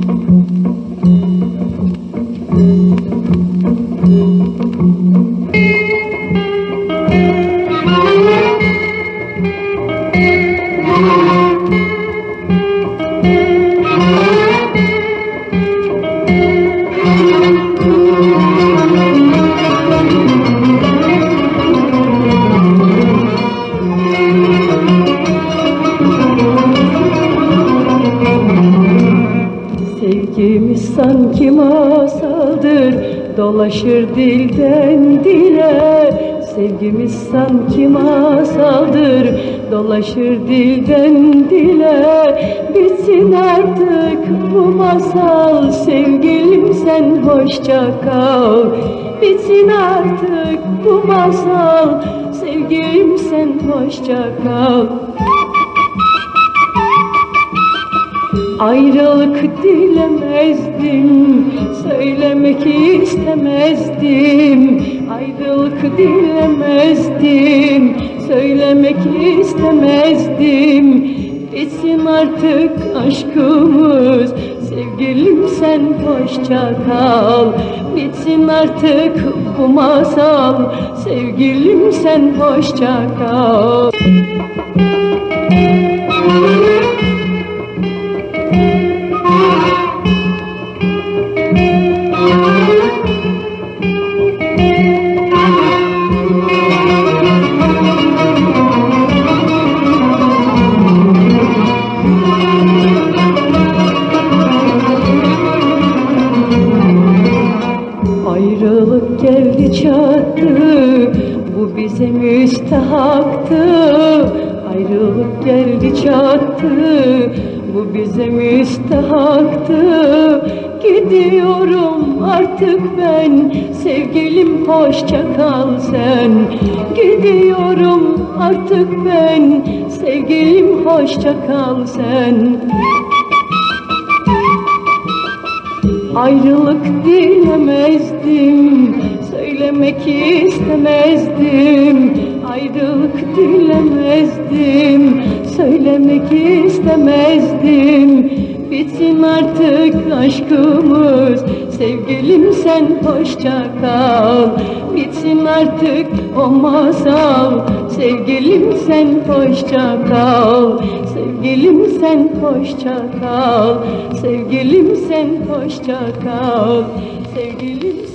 Sevgimiz sanki masaldır, dolaşır dilden dile. Sevgimiz sanki masaldır, dolaşır dilden dile. Bitsin artık bu masal, sevgilim sen hoşça kal. Bitsin artık bu masal, sevgilim sen hoşça kal. Ayrılık dilemezdim, söylemek istemezdim. Ayrılık dilemezdim, söylemek istemezdim. Bitsin artık aşkımız, sevgilim sen hoşça kal. Bitsin artık bu masal, sevgilim sen hoşça kal. Ayrılık geldi çattı, bu bize müstahaktı. Ayrılık geldi çattı, bu bize müstahaktı. Gidiyorum artık ben, sevgilim hoşça kal sen. Gidiyorum artık ben, sevgilim hoşça kal sen. Ayrılık dilemezdim, söylemek istemezdim. Ayrılık dilemezdim, söylemek istemezdim. Bitsin artık aşkımız, sevgilim sen hoşça kal. Bitsin artık o masal, sevgilim sen hoşça kal. Sevgilim sen hoşça kal, sevgilim sen hoşça kal, sevgilim